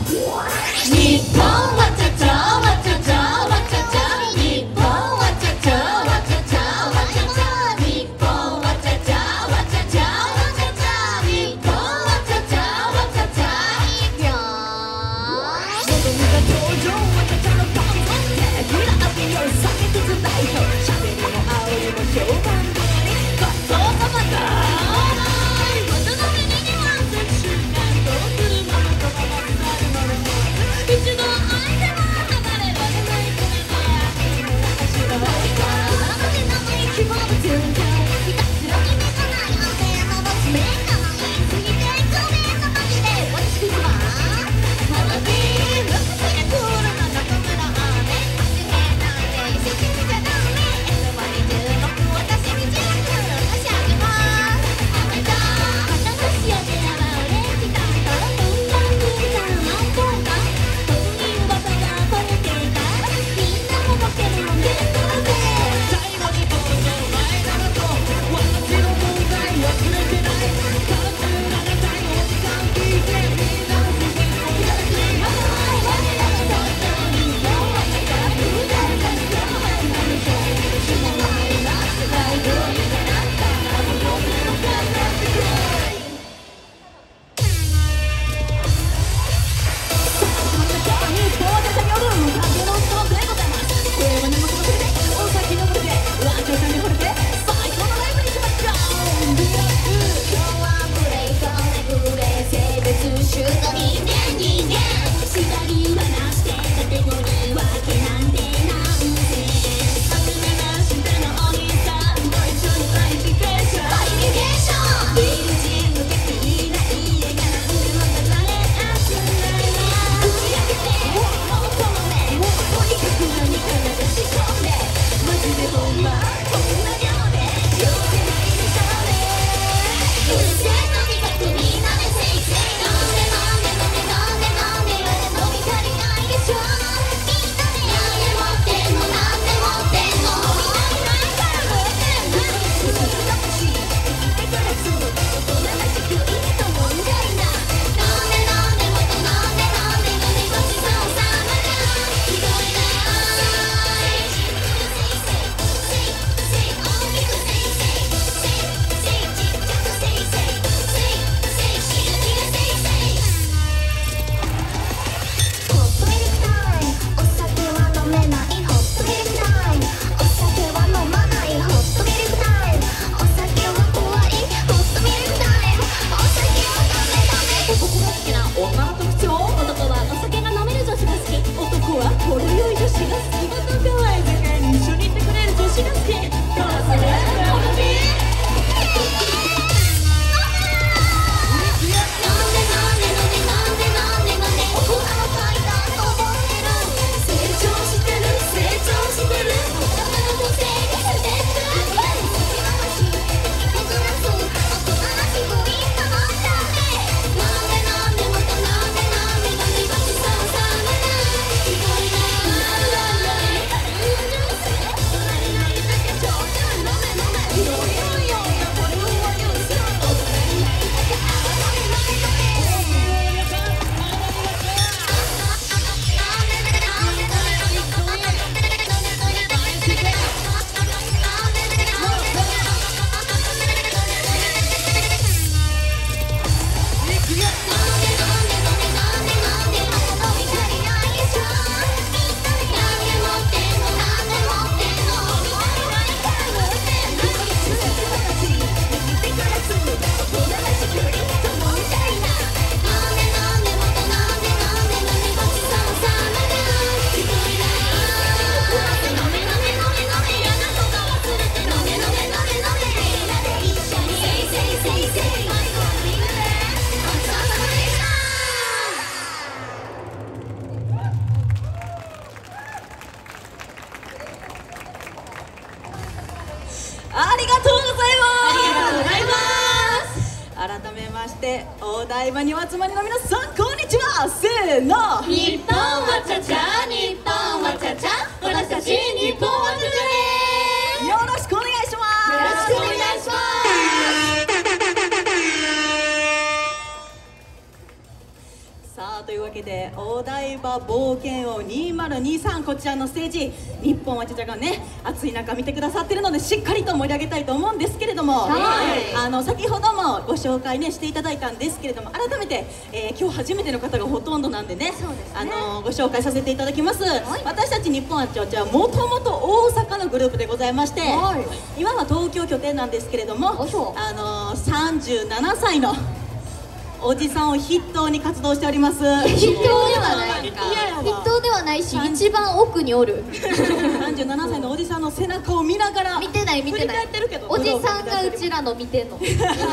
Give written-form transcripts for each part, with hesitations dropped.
日本はちゃちゃわちゃちゃわちゃちゃ、日本はちゃちゃわちゃちゃわちゃちゃ、日本はちゃちゃわちゃちゃわちゃちゃ、日本はちゃちゃわちゃちゃ、いいよー。望みが頂上わちゃちゃのパンパンでグラビアを下げてつ代表、しゃべりもあおりも評判通りごちそうさまだー。渡辺ににはセクシーなどうするものとかもなるので一度会えても離れられないこれで足が悪いからなので生意気もぶつんじゃう、ひたすら意味がないお手の持ち目が言いすぎてごめんなマジで私くじは花火ムカついてくるな中村雨忘れないで信じちゃダメ S26 私に自分差し上げます雨だ肩のし上げなら俺来たんだどんな風なマンコーか特に噂がバレていたみんなもポケモンゲットで最後に登場前ならと私の存在忘れてない37歳のおじさん聞いてみんなの自信を抱き我らの東京にもうわちゃが風だったし今までの人死なないな世界通りになったらもう僕の顔なんてくらい日本はちゃちゃによる風のストーンでございます。これは荷物のせいでお先のことでワンちゃんさんに惚れて最高のライブにしましょう。リラックス今日はブレイクネグレ性別種の人間縛りはなしてカテゴリー分けなんてなんて初めましてのお兄さんと一緒にバイフィケーションバイフィケーションビルジンの敵いない家がなんでも流れ集まるな打ち上げてもうこのねとにかく何か流し込んでマジでほんまこんな量で許せないでしょうねうるせえとにかくみんなでせいせいなんでなんでなんでなんでなんで飲み足りないでしょみんなでなんで持ってんのなんで持ってんの飲み足りないから持ってんのすぐだし聞いてくれす大人らしくいいと思うんじゃいななんでなんでもっとなんでなんでなんでごちそうさまだひどいなホットミルクタイムお酒は飲めないホットミルクタイムお酒は飲まないホットミルクタイムお酒は怖いホットミルクタイムお酒はダメダメ僕が好きな女の特徴男はお酒が飲める女子が好き男はほろ酔い女子が好き男は居酒屋に一緒に行ってくれる女子が好きどうする花火ありがとうございます。ありがとうございます。改めましてお台場にお集まりの皆さんこんにちは。せーの日本はちゃちゃ日本はちゃちゃ私たち日本はちゃちゃです。よろしくお願いします。よろしくお願いします。ささあというわけでお台場冒険王2023こちらのステージ日本はちゃちゃがね暑い中見てくださってるのでしっかりと盛り上げたいと思うんですけれども、先ほどもご紹介ねしていただいたんですけれども改めて、今日初めての方がほとんどなんでね、ご紹介させていただきます。私たち日本はちゃちゃはもともと大阪のグループでございまして、今は東京拠点なんですけれども、37歳のおじさんを筆頭に活動しております。 筆頭ではないか。筆頭ではないし、一番奥におる。 37歳のおじさんの背中を見ながら見てない見てない。おじさんがうちらの見てんの。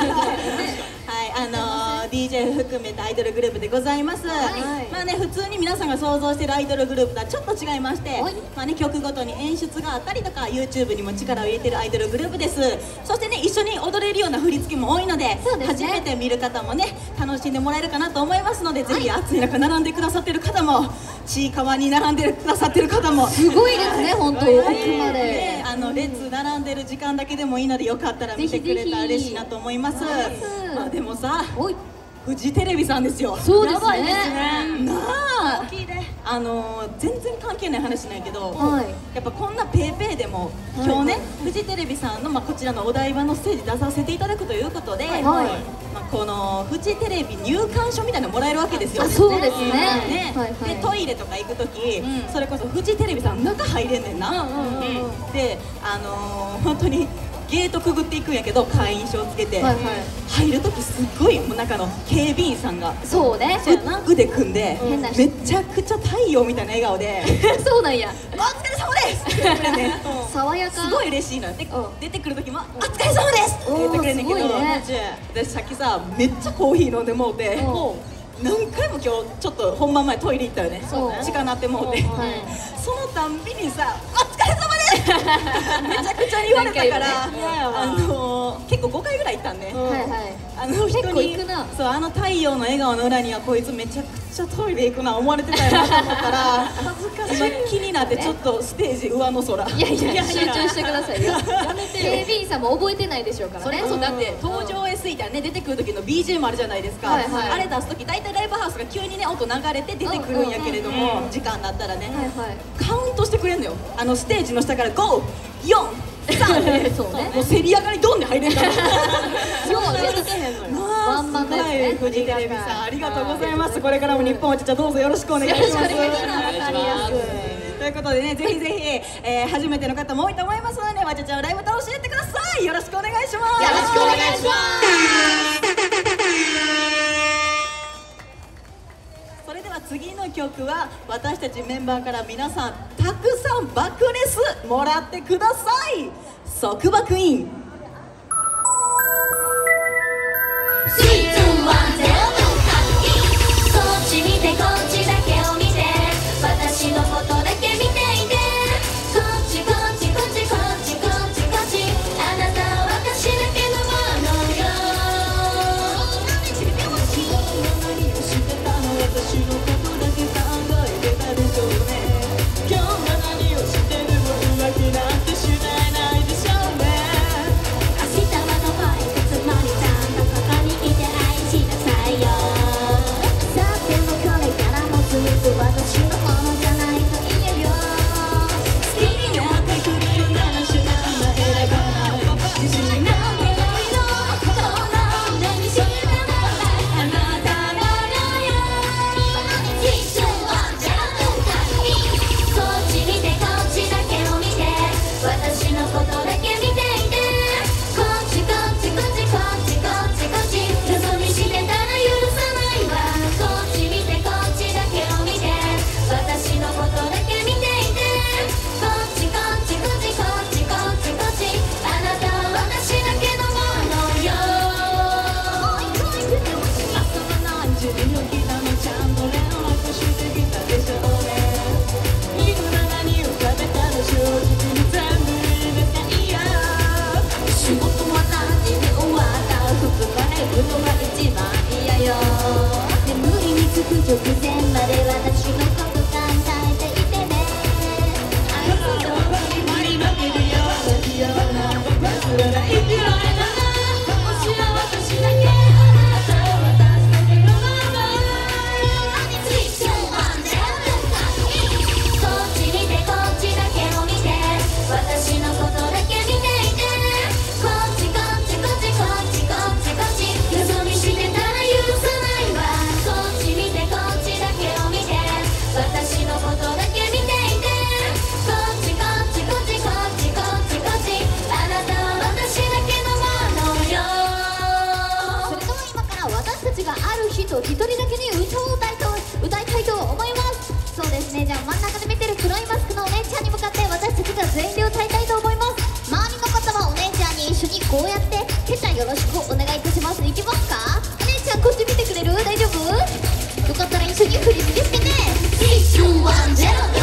はい、DJ 含めたアイドルグループでございます。まあね、普通に皆さんが想像しているアイドルグループとはちょっと違いまして、まあね、曲ごとに演出があったりとか YouTube にも力を入れているアイドルグループです。そしてね、一緒に踊れるような振り付けも多いので、初めて見る方もね楽しんでもらえるかなと思いますので、ぜひ暑い中並んでくださっている方もちいかわに並んでくださっている方もすごいですね、本当奥まで列並んでる時間だけでもいいのでよかったら見てくれたら嬉しいなと思います。まあでもさ、フジテレビさんですよ。 そうですね。 なあ、全然関係ない話なんやけど、やっぱこんなペーペーでも今日ね、フジテレビさんのこちらのお台場のステージ出させていただくということで、このフジテレビ入館証みたいなのもらえるわけですよ。 そうですね。 でトイレとか行く時、それこそフジテレビさん中入れんねんな。で本当にゲートくぐっていくんやけど、会員証つけて入る時すっごいもう中の警備員さんがそうね腕組んでめちゃくちゃ太陽みたいな笑顔でそうなんや、 お疲れ様ですって言ってね、 爽やか、 すごい嬉しいので、出てくる時もお疲れ様ですって言ってくれんねんけど、私さっきさめっちゃコーヒー飲んでもうて、何回も今日ちょっと本番前トイレ行ったよね、時間なってもうて、そのたんびにさ「お疲れ様です!」めちゃくちゃ言われたから、結構5回ぐらい行ったんね。人にそう太陽の笑顔の裏にはこいつめちゃくちゃトイレ行くな思われてたよなと思ったら今気になってちょっとステージ上の空、 いや集中してくださいよ。警備員さんも覚えてないでしょうからね。 そうだって登場 SE ってね出てくる時の BGM あるじゃないですか。あれ出す時大体ライブハウスが急にね音流れて出てくるんやけれども、時間だったらねカウントしてくれんのよ。ステージの下から5、4、3もうせり上がりドンで入れんから。 ワンマンですね。 フジテレビさんありがとうございます。これからも日本はちゃちゃどうぞよろしくお願いします。ということでね、ぜひぜひ初めての方も多いと思いますので、わちゃちゃをライブ楽しんでってください。よろしくお願いします。 よろしくお願いします。 それでは次の曲は私たちメンバーから皆さんたくさん爆レスもらってください。束縛インシーズン1全部そっち見てこっちだけを見て私のことだけ見ていてこっちこっちこっちこっちこっちこっちあなたは私だけのものよ。 何をしてたの私のことだけ考えてたでしょうね。今日は何をしてるの浮気なんてしないでしょうね。 明日はどこへ行くつもりだんだここにいて愛しなさいよ。だってもこれからもずっと私のものじゃないと言えよ。 好きになってくれるなら知らない選ばない自信が願いのこの目にしてたのはあなたのよ。いつもじゃんかいこっち見てこっちだけを見て私のことだけ見ていてこっちこっちこっちこっちこっちこっち嘘にしてたら許さないわ。こっち見てこっちだけを見て私次振り付けしてね。3、2、1、0、こっ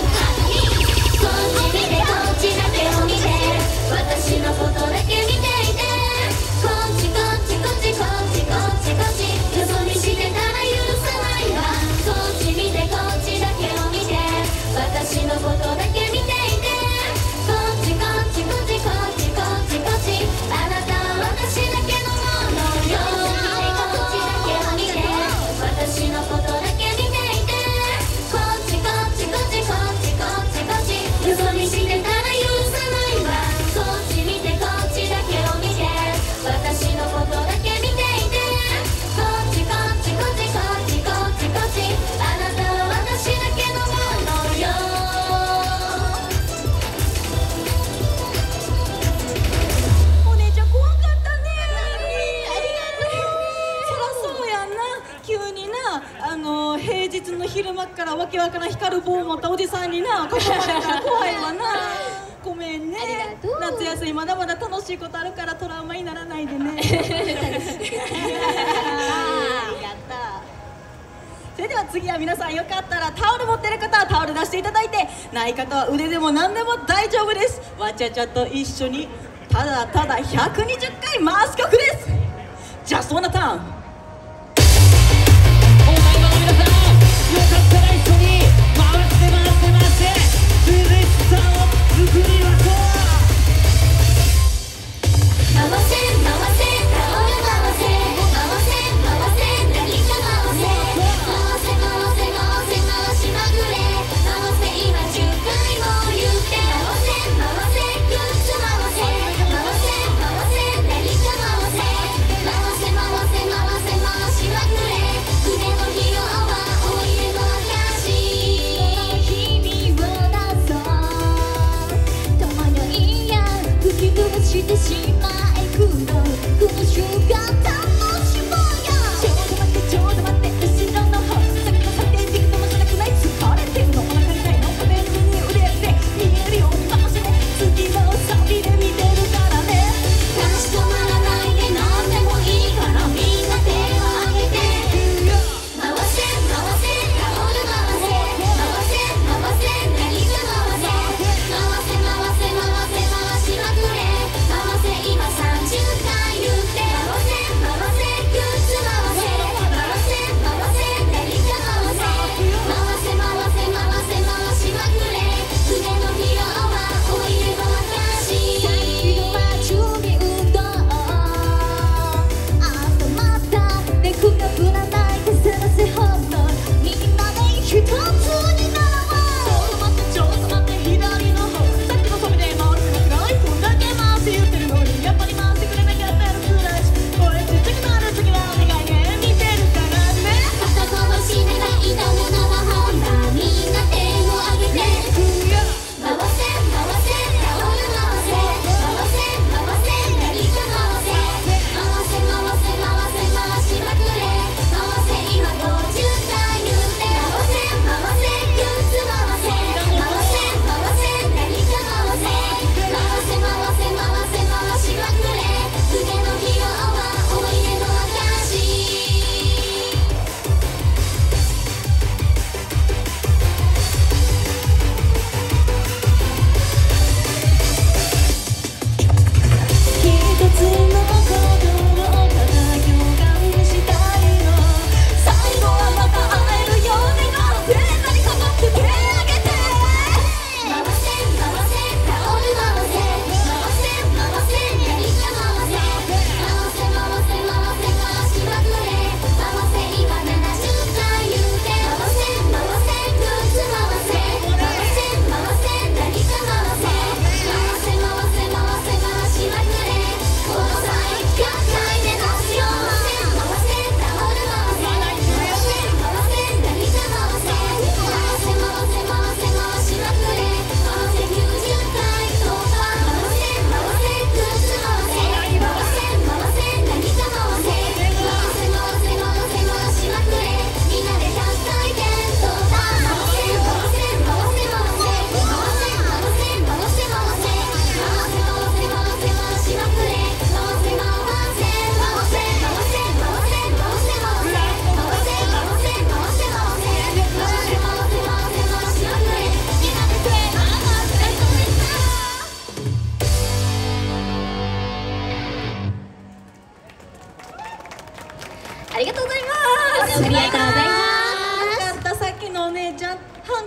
ち見てこっちだけを見て、私のことだけ見ていて、こっちこっちこっちこっちこっちこっち、よそ見してたら許さないわ。こっち見てこっちだけを見て、私のことだけ見ていて、こっちこっちこっちこっちこっちこっち、あなたは私だけのものよ。こっちだけを見て、私のことだけ見ていて、こっちこっちこっちこっちこっちこっち、よそ見してたら許さないわ。こっち見てこっちだけを見て、私のことだけ見ていて、こっちこっちこっちこっちこっちこっち、あなたは私だけのものよ。 お姉ちゃん怖かったね。そらそうやんな。急にな平日の昼間からわけわからん光る棒を持ったおじさんにな囲まれたら怖いわな。ごめんね。 ありがとう。 夏休みまだまだ楽しいことあるからトラウマにならないでね。ありがとう。それでは次は皆さんよかったらタオル持ってる方はタオル出していただいて、ない方は腕でも何でも大丈夫です。わちゃちゃと一緒にただただ120回回す曲です。ジャストワンナターン。 お台場の皆さん、よかったら一緒に回して回して回して涼しさを作りましょう。 回せ回せタオル回せ、回せ回せ何か回せ、回せ回せ回せ回しまぐれ、回せ今10回も言って、回せ回せグッズ回せ、回せ回せ何か回せ、回せ回せ回せ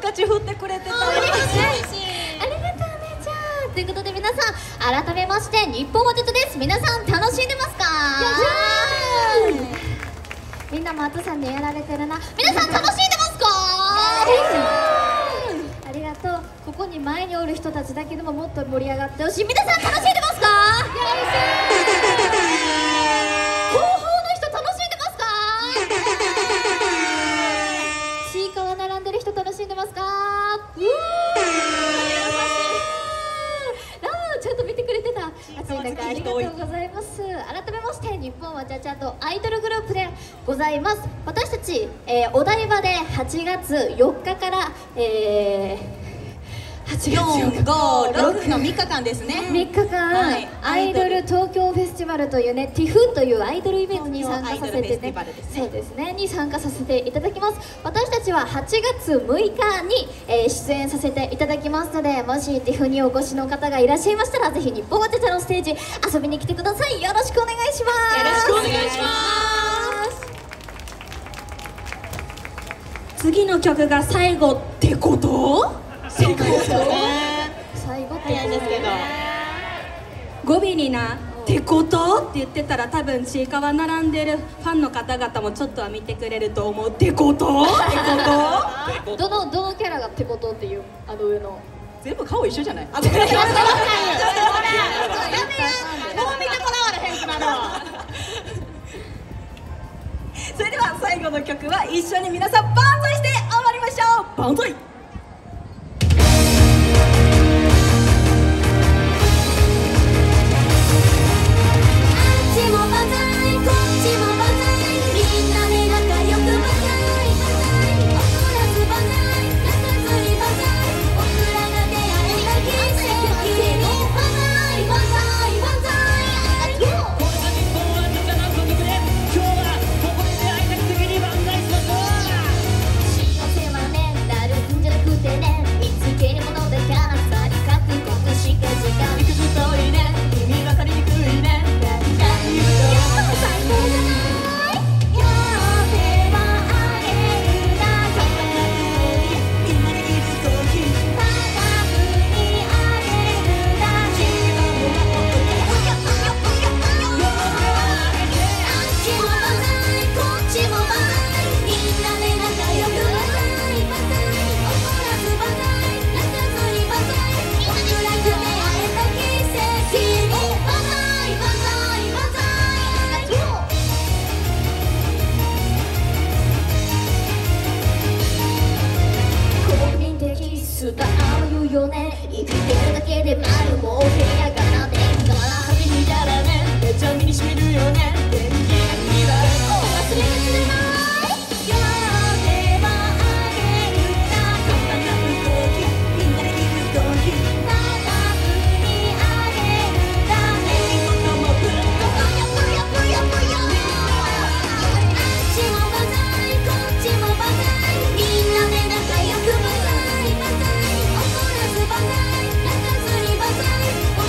たち振ってくれてた。 ありがとうね。じゃあということで皆さん改めまして日本はちゃちゃです。皆さん楽しんでますか？みんなも暑さにやられてるな。皆さん楽しんでますか？ありがとう。ここに前におる人たちだけでももっと盛り上がってほしい。皆さん楽しんでますか？後方の人楽しんでますか？ちいかわ並んでる人楽しんでますか？ちゃんと見てくれてた。暑い中ありがとうございます。改めまして日本はちゃちゃとアイドルグループでございます。私たち、お台場で8月4日から 4、5、6の3日間ですね。 3日間、 はい、 アイドル東京フェスティバルというね、TIFF というアイドルイベントに参加させてね、そうですね、に参加させていただきます。私たちは8月6日に、出演させていただきますので、もし TIFF にお越しの方がいらっしゃいましたら、ぜひ日本はちゃちゃのステージ遊びに来てください。よろしくお願いします。 よろしくお願いします。次の曲が最後ってこと？そうですよね。 最後って早いんですけど。 語尾にな「ってこと?」って言ってたら多分ちいかわ並んでるファンの方々もちょっとは見てくれると思う。ってこと？ってこと？ どのキャラがってことっていう上の全部顔一緒じゃない？あ、 やめやもう見てもらわれへんくなるわ。それでは最後の曲は一緒に皆さん万歳して終わりましょう。万歳。 よね、生きてるだけで丸もう部屋がなねえから初めたらね、めちゃ身にしみるよね。電気には忘れないやればあげるな、簡単な動きみんなできる動き長くにあげるだね、こともぷよぷよぷよぷよ、あっちもバザイこっちもバザイ、みんなで仲良くバザイバザイ、怒らずバザイ泣かずにバザイ、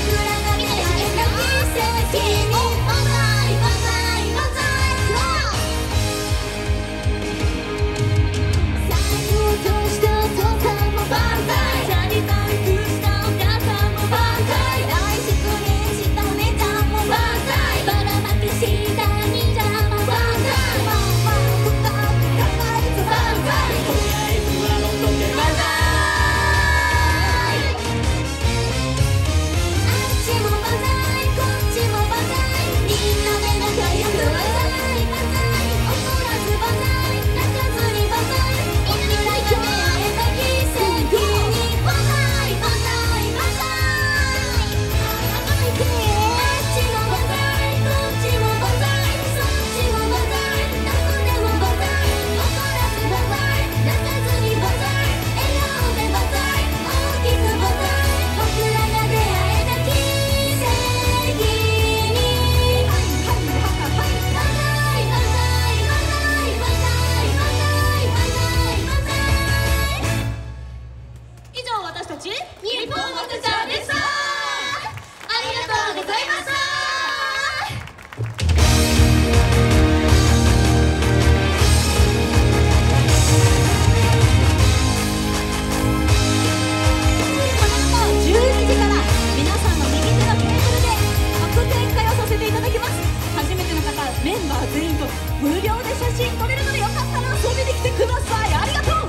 メンバー全員と無料で写真撮れるのでよかったら遊びに来てください。ありがとう。